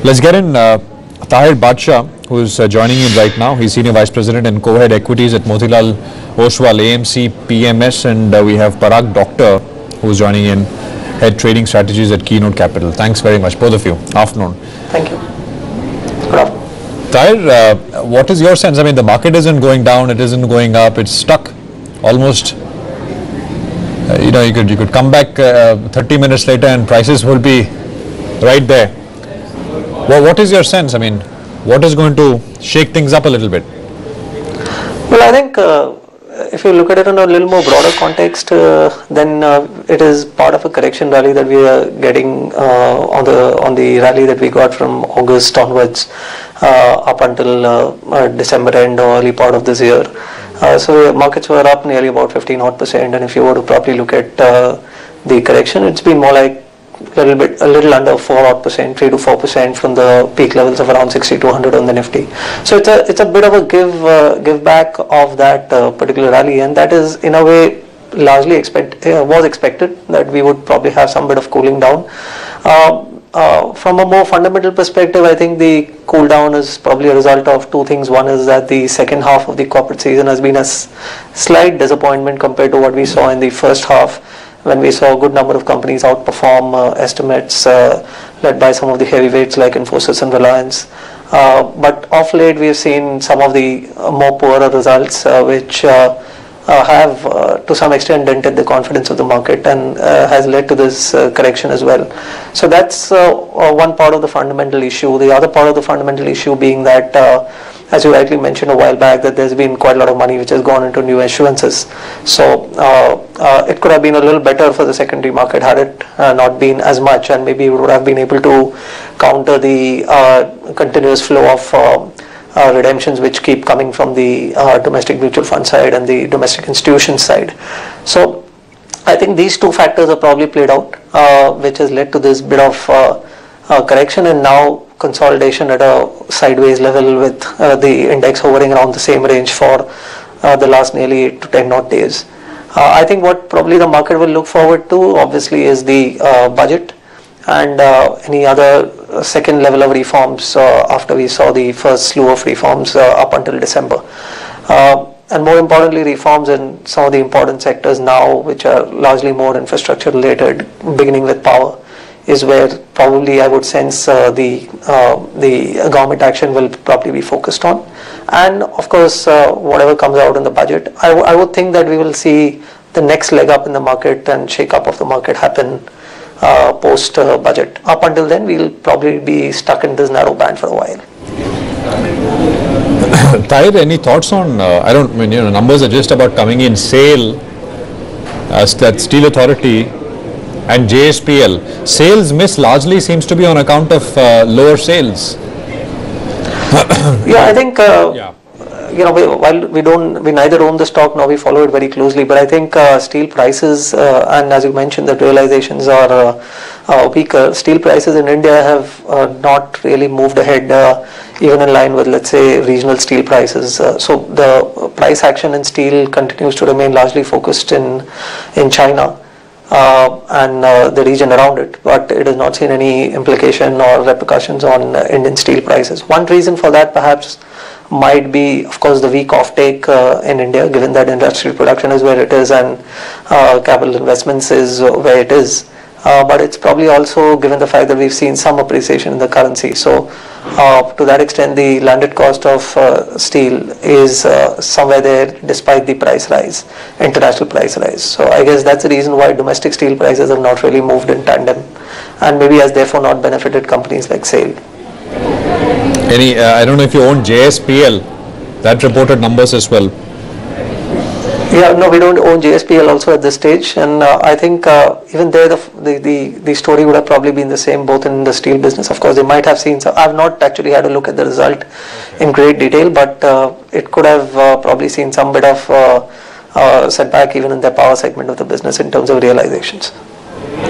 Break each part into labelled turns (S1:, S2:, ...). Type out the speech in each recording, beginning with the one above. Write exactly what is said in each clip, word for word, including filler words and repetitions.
S1: Let's get in uh, Tahir Badshah, who's uh, joining in right now. He's Senior Vice President and Co-Head Equities at Motilal Oswal, A M C, P M S, and uh, we have Parag Doctor, who's joining in, Head Trading Strategies at Keynote Capital. Thanks very much, both of you. Afternoon.
S2: Thank you. Good afternoon.
S1: Tahir, uh, what is your sense? I mean, the market isn't going down, it isn't going up, it's stuck almost. Uh, you know, you could you could come back uh, thirty minutes later and prices will be right there. Well, what is your sense? I mean, what is going to shake things up a little bit?
S2: Well, I think uh, if you look at it in a little more broader context, uh, then uh, it is part of a correction rally that we are getting uh, on the on the rally that we got from August onwards uh, up until uh, uh, December end or early part of this year. Uh, so markets were up nearly about fifteen odd percent, and if you were to properly look at uh, the correction, it's been more like a little bit, a little under four odd percent, three to four percent from the peak levels of around sixty to one hundred on the Nifty. So it's a it's a bit of a give uh, give back of that uh, particular rally, and that is in a way largely expect uh, was expected that we would probably have some bit of cooling down. Uh, uh, from a more fundamental perspective, I think the cool down is probably a result of two things. One is that the second half of the corporate season has been a s slight disappointment compared to what we saw in the first half, when we saw a good number of companies outperform uh, estimates uh, led by some of the heavyweights like Infosys and Reliance. Uh, but of late we have seen some of the uh, more poorer results uh, which uh, uh, have uh, to some extent dented the confidence of the market and uh, has led to this uh, correction as well. So that's uh, uh, one part of the fundamental issue. The other part of the fundamental issue being that uh, as you rightly mentioned a while back, that there's been quite a lot of money which has gone into new issuances. So uh, uh, it could have been a little better for the secondary market had it uh, not been as much, and maybe we would have been able to counter the uh, continuous flow of uh, uh, redemptions which keep coming from the uh, domestic mutual fund side and the domestic institution side. So I think these two factors are probably played out, uh, which has led to this bit of uh, uh, correction, and now consolidation at a sideways level with uh, the index hovering around the same range for uh, the last nearly eight to ten odd days. Uh, I think what probably the market will look forward to obviously is the uh, budget and uh, any other uh, second level of reforms uh, after we saw the first slew of reforms uh, up until December. Uh, and more importantly, reforms in some of the important sectors now, which are largely more infrastructure related, beginning with power, is where probably I would sense uh, the uh, the government action will probably be focused on. And of course, uh, whatever comes out in the budget, I, I would think that we will see the next leg up in the market and shake up of the market happen uh, post uh, budget. Up until then, we'll probably be stuck in this narrow band for a while.
S1: Tahir, any thoughts on, uh, I don't mean, you know, numbers are just about coming in, SAIL, uh, that Steel Authority, and J S P L. Sales miss largely seems to be on account of uh, lower sales.
S2: Yeah, I think uh,
S1: yeah.
S2: you know, we, while we don't, we neither own the stock nor we follow it very closely, but I think uh, steel prices uh, and as you mentioned, that realizations are uh, uh, weaker. Steel prices in India have uh, not really moved ahead, uh, even in line with, let's say, regional steel prices. Uh, so the price action in steel continues to remain largely focused in in China. Uh, and uh, the region around it, but it has not seen any implication or repercussions on uh, Indian steel prices. One reason for that perhaps might be, of course, the weak offtake uh, in India, given that industrial production is where it is and uh, capital investments is uh, where it is. Uh, but it's probably also given the fact that we've seen some appreciation in the currency. So uh, to that extent, the landed cost of uh, steel is uh, somewhere there despite the price rise, international price rise. So I guess that's the reason why domestic steel prices have not really moved in tandem, and maybe has therefore not benefited companies like SAIL.
S1: Any, uh, I don't know if you own J S P L, that reported numbers as well.
S2: Yeah, no, we don't own J S P L also at this stage, and uh, I think uh, even there the, the the the story would have probably been the same both in the steel business. Of course, they might have seen. So I've not actually had a look at the result okay. in great detail, but uh, it could have uh, probably seen some bit of uh, uh, setback even in the power segment of the business in terms of realizations.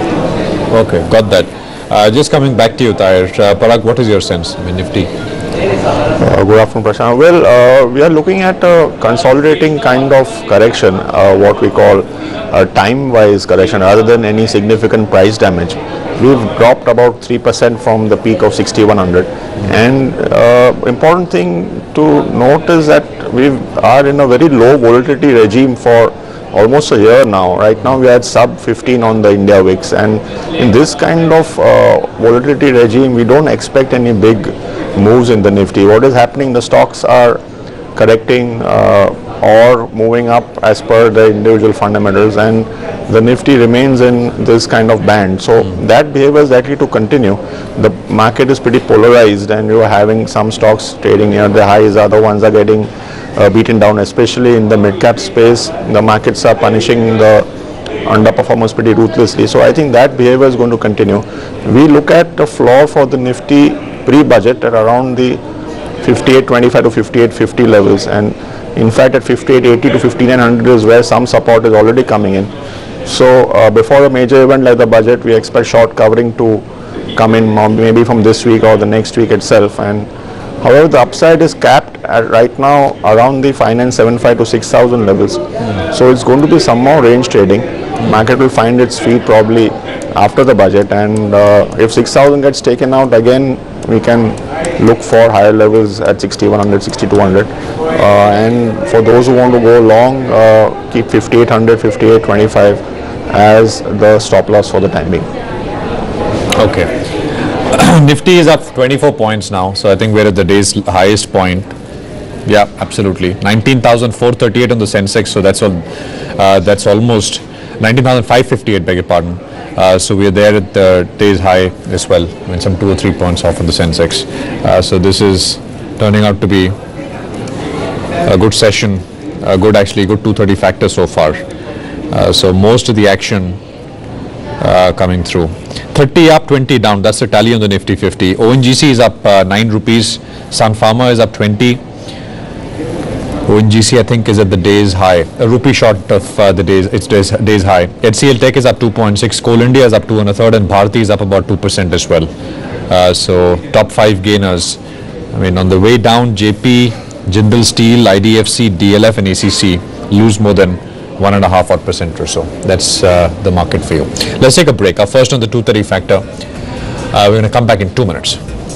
S1: Okay, got that. Uh, just coming back to you, Tahir. Uh, Parag, what is your sense? I mean, Nifty.
S3: Uh, good afternoon, Prashant. Well, uh, we are looking at a consolidating kind of correction, uh, what we call a time-wise correction, rather than any significant price damage. We've dropped about three percent from the peak of sixty-one hundred. And uh, important thing to note is that we are in a very low volatility regime for almost a year now. Right now we are at sub fifteen on the India V I X, and in this kind of uh, volatility regime we don't expect any big moves in the Nifty. What is happening, the stocks are correcting uh, or moving up as per the individual fundamentals, and the Nifty remains in this kind of band. So mm. that behavior is likely to continue. The market is pretty polarized, and you are having some stocks trading near the highs, other ones are getting uh, beaten down, especially in the mid-cap space. The markets are punishing the underperformers pretty ruthlessly. So I think that behavior is going to continue. We look at the floor for the Nifty pre-budget at around the fifty-eight twenty-five to fifty-eight fifty levels, and in fact at fifty-eight eighty to fifty-nine hundred is where some support is already coming in. So uh, before a major event like the budget, we expect short covering to come in maybe from this week or the next week itself. And however, the upside is capped at right now around the five nine seven five to six thousand levels. Mm. So it's going to be some more range trading. Mm. Market will find its feet probably after the budget, and uh, if six thousand gets taken out again, we can look for higher levels at sixty-one hundred, sixty-two hundred. Uh, and for those who want to go long, uh, keep fifty-eight hundred, fifty-eight twenty-five as the stop loss for the time being.
S1: Okay. Nifty is up twenty-four points now, so I think we're at the day's highest point. Yeah, absolutely. nineteen thousand four hundred thirty-eight on the Sensex, so that's all. Uh, that's almost nineteen thousand five hundred fifty-eight. Beg your pardon. Uh, so we are there at the day's high as well. I mean, some two or three points off of the Sensex. Uh, so this is turning out to be a good session, a good actually good two thirty factor so far. Uh, so most of the action uh, coming through. thirty up, twenty down. That's the tally on the Nifty fifty. O N G C is up uh, nine rupees. Sun Pharma is up twenty. O N G C I think is at the day's high, a rupee short of uh, the day's its day's, day's high. H C L Tech is up two point six. Coal India is up two and a third, and Bharti is up about two percent as well. Uh, so top five gainers. I mean, on the way down, J P, Jindal Steel, I D F C, D L F, and A C C lose more than one and a half odd percent or so. That's uh, the market for you. Let's take a break. Our first on the two thirty factor. Uh, we're going to come back in two minutes.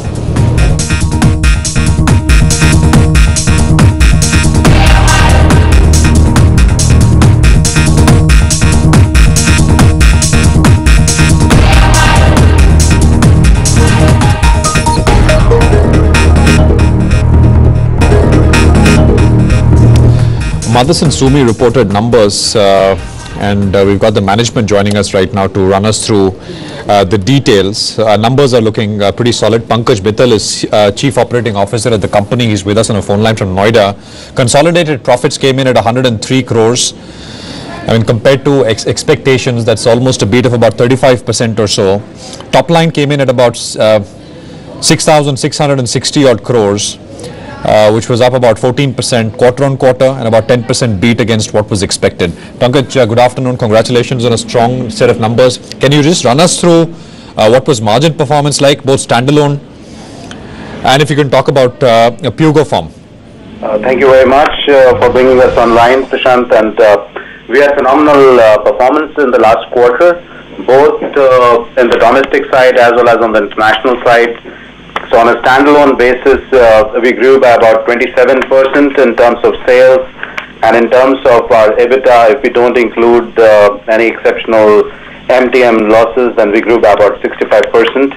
S1: Motherson Sumi reported numbers, uh, and uh, we've got the management joining us right now to run us through uh, the details. Uh, numbers are looking uh, pretty solid. Pankaj Bittal is uh, Chief Operating Officer at the company. He's with us on a phone line from Noida. Consolidated profits came in at one hundred three crores. I mean, compared to ex expectations, that's almost a beat of about thirty-five percent or so. Top line came in at about uh, six thousand six hundred sixty odd crores. Uh, which was up about fourteen percent quarter on quarter and about ten percent beat against what was expected. Pankaj, uh, good afternoon. Congratulations on a strong set of numbers. Can you just run us through uh, what was margin performance like, both standalone, and if you can talk about uh, Pugo Pharm?
S4: Uh, thank you very much uh, for bringing us online, Prashant. And uh, we had phenomenal uh, performance in the last quarter, both uh, in the domestic side as well as on the international side. So on a standalone basis, uh, we grew by about twenty-seven percent in terms of sales, and in terms of our EBITDA, if we don't include uh, any exceptional M T M losses, then we grew by about sixty-five percent.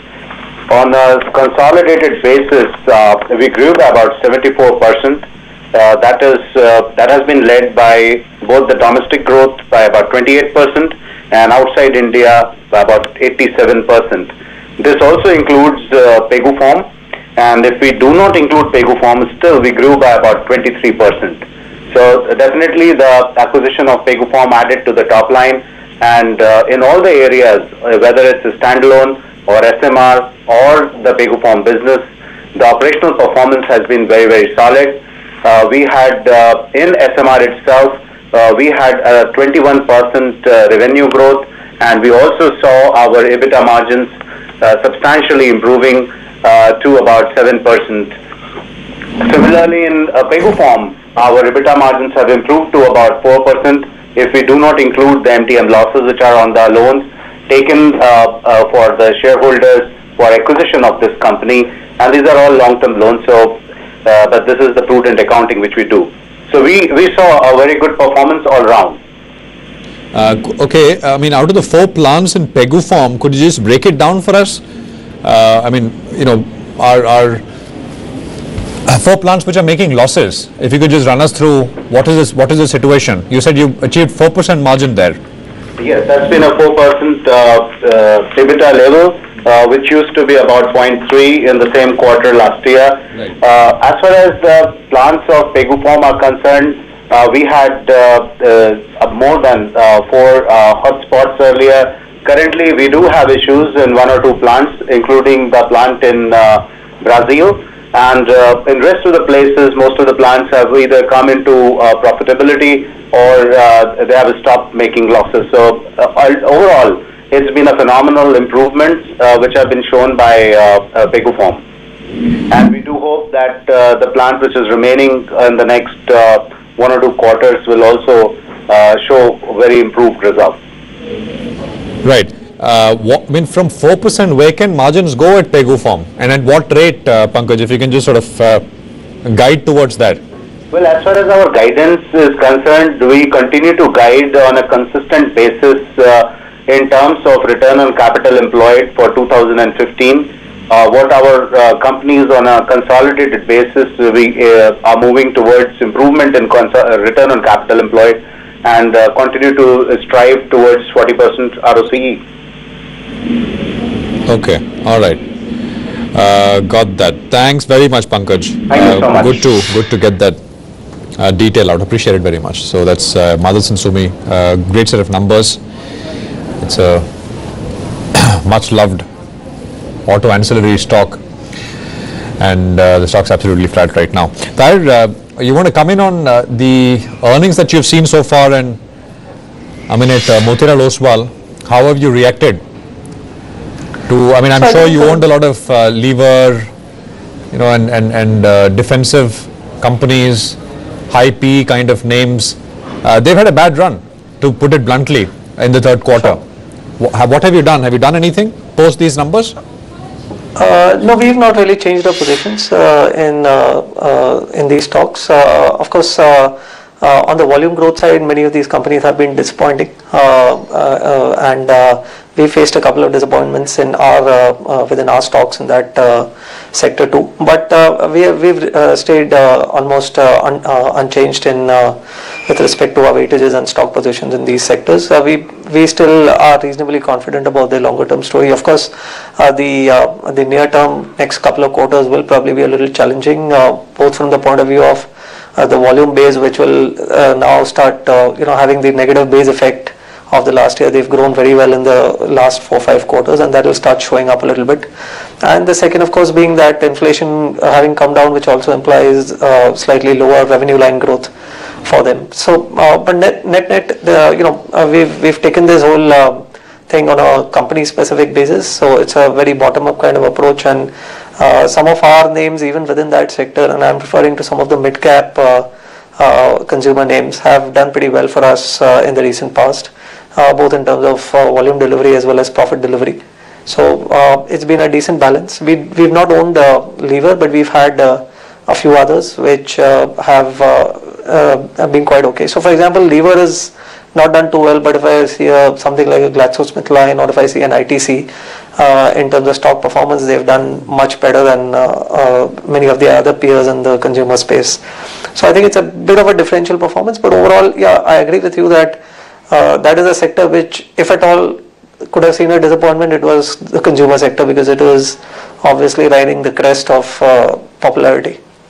S4: On a consolidated basis, uh, we grew by about seventy-four percent. Uh, that is uh, that has been led by both the domestic growth by about twenty-eight percent and outside India by about eighty-seven percent. This also includes uh, Pegu Pharm, and if we do not include Pegu Pharm, still we grew by about twenty-three percent. So uh, definitely the acquisition of Pegu Pharm added to the top line, and uh, in all the areas, uh, whether it's a standalone or S M R or the Pegu Pharm business, the operational performance has been very, very solid. Uh, we had uh, in S M R itself, uh, we had a twenty-one percent uh, revenue growth, and we also saw our EBITDA margins Uh, substantially improving uh, to about seven percent. Similarly, in uh, Peguform, our EBITDA margins have improved to about four percent if we do not include the M T M losses which are on the loans taken uh, uh, for the shareholders for acquisition of this company, and these are all long-term loans, so uh, but this is the prudent accounting which we do. So we, we saw a very good performance all round.
S1: Uh, okay, I mean, out of the four plants in Peguform, could you just break it down for us? Uh, I mean, you know, our, our uh, four plants which are making losses. If you could just run us through what is this, what is the situation? You said you achieved four percent margin there.
S4: Yes, that's been a four percent uh, uh, EBITDA level, uh, which used to be about zero point three in the same quarter last year.
S1: Right.
S4: Uh, as far as the plants of Peguform are concerned, uh, we had uh, uh, more than uh, four uh, hotspots earlier. Currently, we do have issues in one or two plants, including the plant in uh, Brazil. And uh, in rest of the places, most of the plants have either come into uh, profitability or uh, they have stopped making losses. So uh, overall, it's been a phenomenal improvement uh, which have been shown by uh, uh, Peguform. And we do hope that uh, the plant which is remaining in the next uh, one or two quarters will also uh, show very improved results.
S1: Right. Uh, what, I mean, from four percent, where can margins go at Peguform? And at what rate, uh, Pankaj, if you can just sort of uh, guide towards that?
S4: Well, as far as our guidance is concerned, we continue to guide on a consistent basis uh, in terms of return on capital employed for two thousand fifteen. Uh, what our uh, companies on a consolidated basis, we uh, are moving towards improvement in return on capital employed and uh, continue to strive towards forty percent R O C E.
S1: Okay, all right. Uh, got that. Thanks very much, Pankaj.
S4: Thank you so
S1: uh,
S4: much.
S1: Good to good to get that uh, detail out. Appreciate it very much. So that's uh, Motherson Sumi. Uh, great set of numbers. It's a much loved auto ancillary stock, and uh, the stock's absolutely flat right now. Tahir, uh, you want to come in on uh, the earnings that you've seen so far, and I mean at uh, Motilal Oswal, how have you reacted to, I mean, I'm
S2: So
S1: sure you
S2: so
S1: owned a lot of uh, lever, you know, and, and, and uh, defensive companies, high P E kind of names. Uh, they've had a bad run, to put it bluntly, in the third quarter. Wh- What have you done? Have you done anything post these numbers?
S2: Uh, no, we've not really changed our positions uh, in uh, uh, in these stocks. Uh, of course, uh, uh, on the volume growth side, many of these companies have been disappointing, uh, uh, and uh, we faced a couple of disappointments in our uh, uh, within our stocks in that uh, sector too. But uh, we have, we've uh, stayed uh, almost uh, un, uh, unchanged in uh, with respect to our weightages and stock positions in these sectors. Uh, we we still are reasonably confident about the longer term story. Of course, uh, the uh, the near term next couple of quarters will probably be a little challenging, uh, both from the point of view of uh, the volume base, which will uh, now start uh, you know having the negative base effect of the last year. They've grown very well in the last four five quarters, and that will start showing up a little bit. And the second, of course, being that inflation uh, having come down, which also implies uh, slightly lower revenue line growth for them. So, uh, but net net, net the, you know, uh, we've we've taken this whole uh, thing on a company specific basis. So it's a very bottom up kind of approach, and uh, some of our names even within that sector, and I'm referring to some of the mid cap uh, uh, consumer names, have done pretty well for us uh, in the recent past. Uh, both in terms of uh, volume delivery as well as profit delivery. So uh, it's been a decent balance. We, we've not owned uh, lever, but we've had uh, a few others which uh, have, uh, uh, have been quite okay. So for example, lever is not done too well, but if I see uh, something like a GlaxoSmithKline, or if I see an I T C, uh, in terms of stock performance, they've done much better than uh, uh, many of the other peers in the consumer space. So I think it's a bit of a differential performance, but overall, yeah, I agree with you that Uh, that is a sector which, if at all, could have seen a disappointment. It was the consumer sector, because it was obviously riding the crest of uh, popularity.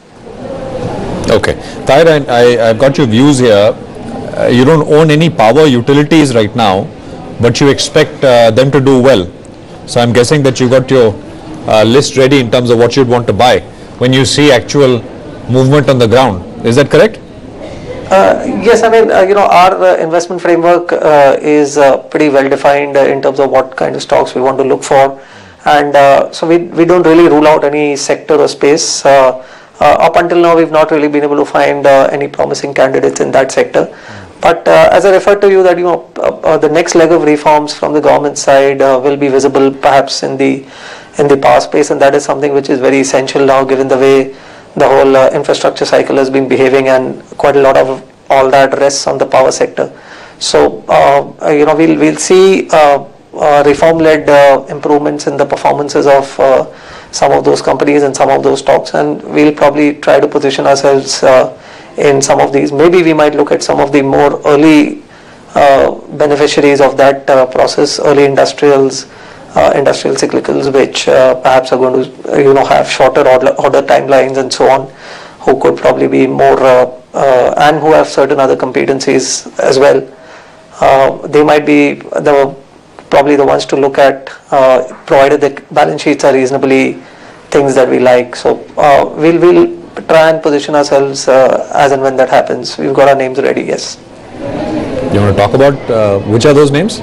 S1: Okay. Tahir, I, I, I've got your views here. Uh, you don't own any power utilities right now, but you expect uh, them to do well. So I'm guessing that you got your uh, list ready in terms of what you'd want to buy when you see actual movement on the ground. Is that correct?
S2: Uh, yes, I mean, uh, you know, our uh, investment framework uh, is uh, pretty well defined uh, in terms of what kind of stocks we want to look for, and uh, so we we don't really rule out any sector or space. Uh, Uh, up until now, we've not really been able to find uh, any promising candidates in that sector. But uh, as I referred to you, that you know uh, uh, the next leg of reforms from the government side uh, will be visible perhaps in the in the power space, and that is something which is very essential now, given the way the whole uh, infrastructure cycle has been behaving, and quite a lot of all that rests on the power sector. So uh, you know we'll we'll see uh, uh, reform-led uh, improvements in the performances of uh, some of those companies and some of those stocks, and we'll probably try to position ourselves uh, in some of these. Maybe we might look at some of the more early uh, beneficiaries of that uh, process, early industrials, uh, industrial cyclicals, which uh, perhaps are going to you know have shorter order, order timelines and so on, who could probably be more uh, uh, and who have certain other competencies as well. Uh, they might be the probably the ones to look at, uh, provided the balance sheets are reasonably things that we like. So uh, we'll we'll try and position ourselves uh, as and when that happens. We've got our names ready. Yes.
S1: You want to talk about uh, which are those names?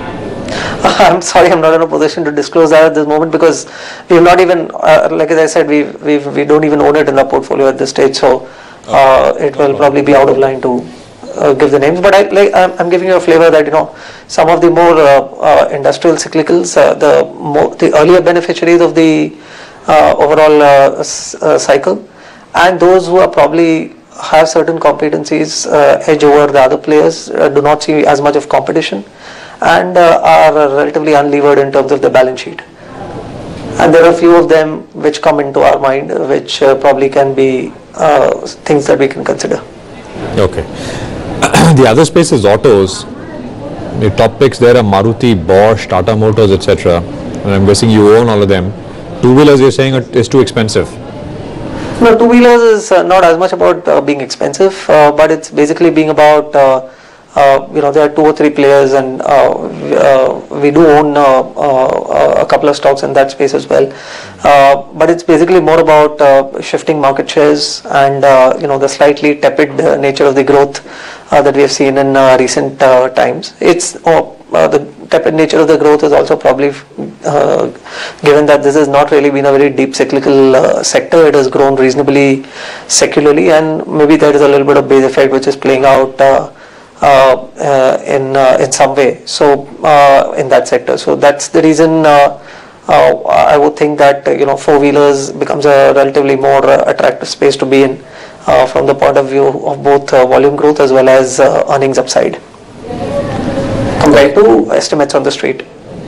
S2: I'm sorry, I'm not in a position to disclose that at this moment, because we've not even, uh, like as I said, we we we don't even own it in our portfolio at this stage. So uh, it will probably be out of line to Uh, give the names, but I, like, I'm, I'm giving you a flavor that you know some of the more uh, uh, industrial cyclicals, uh, the more the earlier beneficiaries of the uh, overall uh, uh, cycle, and those who are probably have certain competencies uh, edge over the other players, uh, do not see as much of competition, and uh, are relatively unlevered in terms of the balance sheet. And there are a few of them which come into our mind, which uh, probably can be uh, things that we can consider.
S1: Okay. The other space is autos. The top picks there are Maruti, Bosch, Tata Motors, et cetera. And I'm guessing you own all of them. Two-wheelers, you're saying it is too expensive.
S2: No, two-wheelers is uh, not as much about uh, being expensive, uh, but it's basically being about, uh, uh, you know, there are two or three players, and uh, uh, we do own uh, uh, a couple of stocks in that space as well. Uh, but it's basically more about uh, shifting market shares and, uh, you know, the slightly tepid uh, nature of the growth uh, that we have seen in uh, recent uh, times. It's oh, uh, the tepid nature of the growth is also probably uh, given that this has not really been a very deep cyclical uh, sector. It has grown reasonably secularly, and maybe there is a little bit of base effect which is playing out uh, uh, uh, in uh, in some way. So uh, in that sector, so that's the reason. Uh, Uh, I would think that uh, you know four-wheelers becomes a relatively more uh, attractive space to be in uh, from the point of view of both uh, volume growth as well as uh, earnings upside compared to estimates on the street.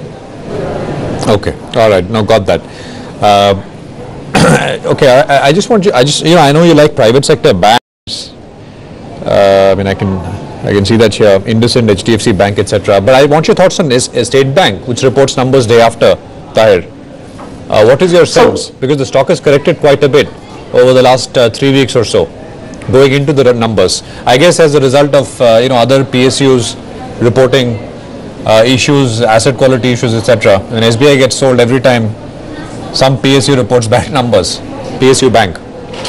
S1: Okay, all right, now got that. Uh, okay, I, I just want you. I just you know I know you like private sector banks. Uh, I mean, I can I can see that here, IndusInd, H D F C Bank, et cetera. But I want your thoughts on this State Bank, which reports numbers day after. Tahir, uh, what is your sense? So, because the stock has corrected quite a bit over the last uh, three weeks or so, going into the numbers. I guess as a result of uh, you know other P S Us reporting uh, issues, asset quality issues, et cetera. And S B I gets sold every time some P S U reports bad numbers. P S U Bank.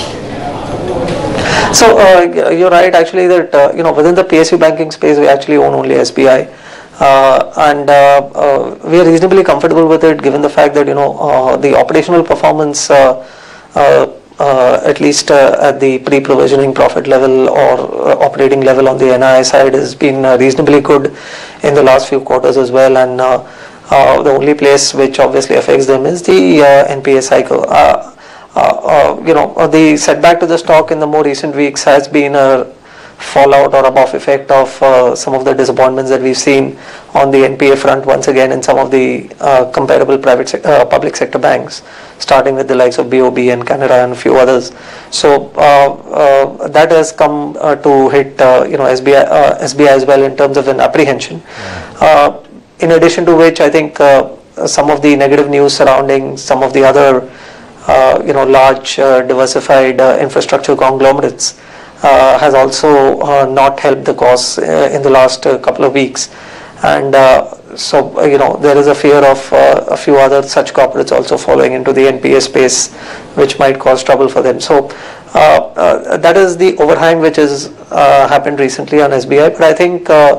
S2: So uh, you're right. Actually, that uh, you know within the P S U banking space, we actually own only S B I. Uh, and uh, uh, we are reasonably comfortable with it, given the fact that you know uh, the operational performance, uh, uh, uh, at least uh, at the pre-provisioning profit level or uh, operating level on the N I I side, has been uh, reasonably good in the last few quarters as well. And uh, uh, the only place which obviously affects them is the uh, N P A cycle. Uh, uh, uh, you know, uh, the setback to the stock in the more recent weeks has been a fallout or a buff effect of uh, some of the disappointments that we've seen on the N P A front once again in some of the uh, comparable private se uh, public sector banks, starting with the likes of B O B and Canada and a few others. So uh, uh, that has come uh, to hit uh, you know S B I, uh, S B I as well in terms of an apprehension. Uh, in addition to which, I think uh, some of the negative news surrounding some of the other uh, you know large uh, diversified uh, infrastructure conglomerates Uh, has also uh, not helped the cause uh, in the last uh, couple of weeks, and uh, so uh, you know there is a fear of uh, a few other such corporates also following into the N P A space, which might cause trouble for them. So uh, uh, that is the overhang which has uh, happened recently on S B I. But I think uh,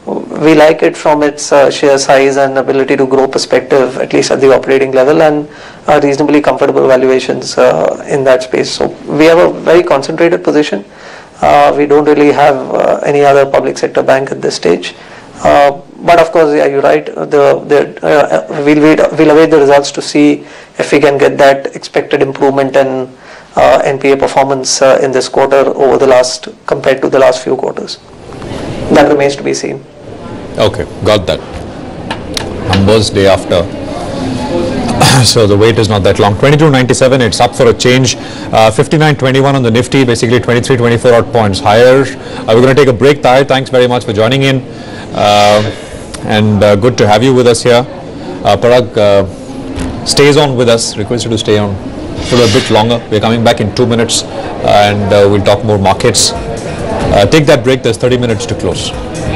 S2: we like it from its uh, sheer size and ability to grow perspective, at least at the operating level, and uh, reasonably comfortable valuations uh, in that space. So we have a very concentrated position. Uh, we don't really have uh, any other public sector bank at this stage. Uh, but of course, yeah, you're right. The, the, uh, we'll, wait, we'll await the results to see if we can get that expected improvement in uh, N P A performance uh, in this quarter over the last, compared to the last few quarters. That remains to be seen.
S1: Okay, got that. Numbers day after. So the wait is not that long. twenty-two ninety-seven, it's up for a change. Uh, fifty-nine twenty-one on the Nifty, basically twenty-three twenty-four odd points higher. Uh, we're going to take a break. Tahir, thanks very much for joining in. Uh, and uh, good to have you with us here. Uh, Parag uh, stays on with us. Request you to stay on for a bit longer. We're coming back in two minutes uh, and uh, we'll talk more markets. Uh, take that break. There's thirty minutes to close.